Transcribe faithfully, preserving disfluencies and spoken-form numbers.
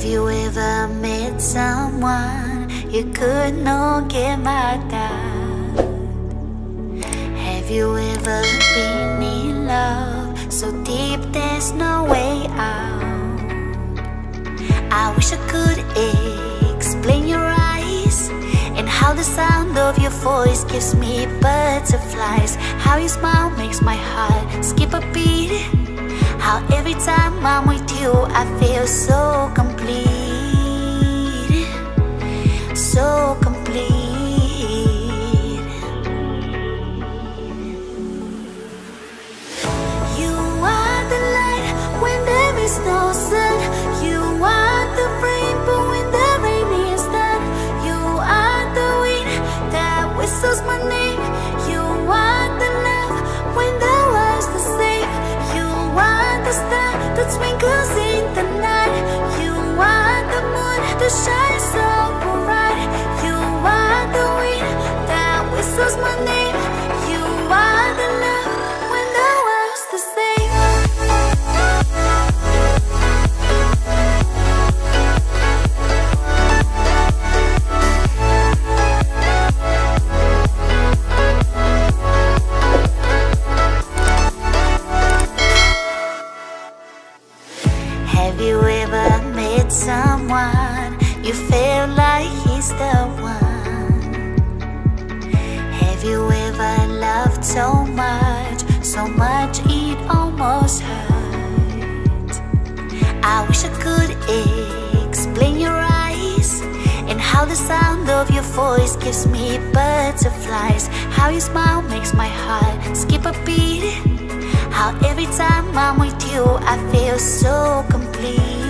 you ever met someone you could not get mad at? Have you ever been in love so deep there's no way out? I wish I could explain your eyes and how the sound of your voice gives me butterflies, how your smile makes my heart skip a beat, how every time I'm with you I feel so complete, so complete. You are the light when there is no sun. You are the rainbow when the rain is done. You are the wind that whistles my name. You are the love when the world's the same. You are the star that twinkles in the night. You are the moon that shines so bright. You are the wind that whistles my name. You are the love when the world's the same. Have you ever met someone you feel like he's the one? Have you ever loved so much, so much it almost hurt? I wish I could explain your eyes and how the sound of your voice gives me butterflies, how your smile makes my heart skip a beat, how every time I'm with you I feel so complete.